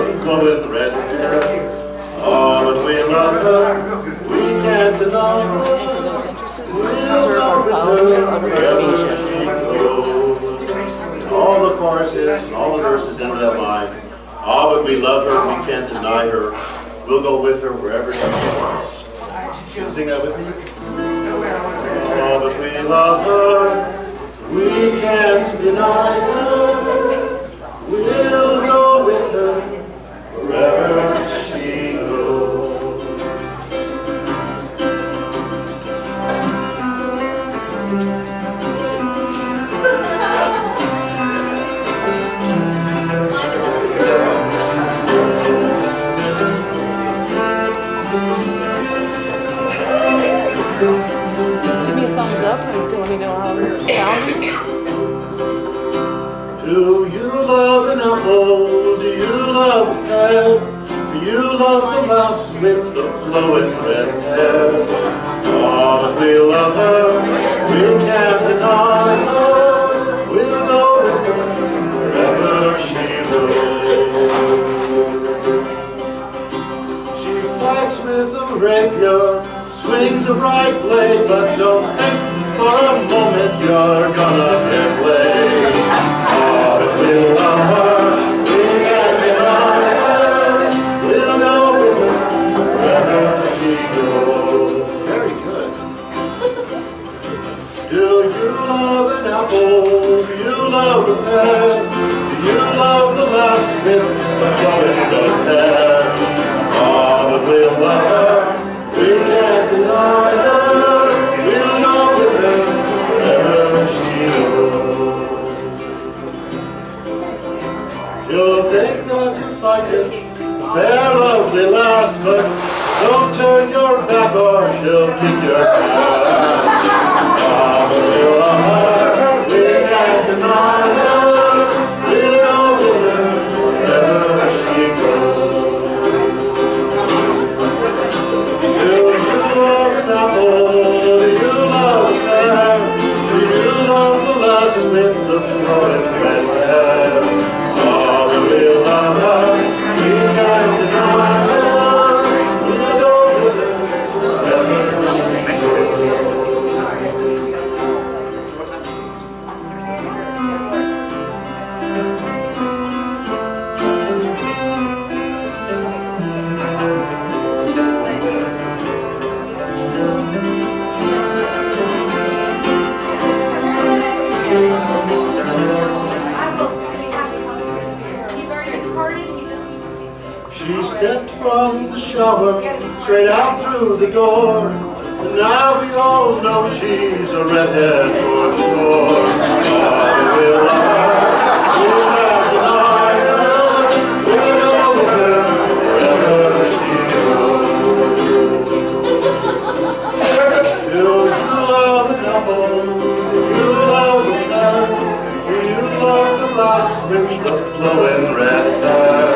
glowing red hair. Oh, but we love her, we can't deny her. We'll go with her wherever she goes. And all the choruses and all the verses into that line. Oh, but we love her, we can't deny her. We'll go with her wherever she goes. You can sing that with me? Oh, but we love her, we can't deny her. We'll go with her wherever she goes. Give me a thumbs up and let me know how it's sounding. Do you love an apple? Do you love a pear? Do you love the lass with the flowing red hair? Oh, but we love her, we can't deny her. We'll go with her wherever she goes. She fights with a rapier, swings a bright blade, but don't think for a moment you're gonna get laid. Oh, but we'll love her, we can't deny her. We'll go with her wherever she goes. Very good. Do you love an apple? Do you love a pear? Do you love the lass with the flowing red hair? Oh, but we'll love her, we can't deny her. We'll go with her wherever she goes. You'll think that you're fighting a fair, lovely lass, but don't turn your back or she'll kick your ass. Oh, but we'll love her, we can't deny her. We'll go with her wherever she goes. Do you love an apple? Do you love a pear? Do you love the lass with the flowing red hair? Oh, but we'll love her, we can't deny her. We'll go with her wherever she She stepped from the shower, straight out through the door, and now we all know she's a redhead for sure. Oh, we'll love her, we'll have deny her, we'll go with her wherever she goes. Do you love an apple? Do you love a pear? Do you love the lass with the flowing red hair?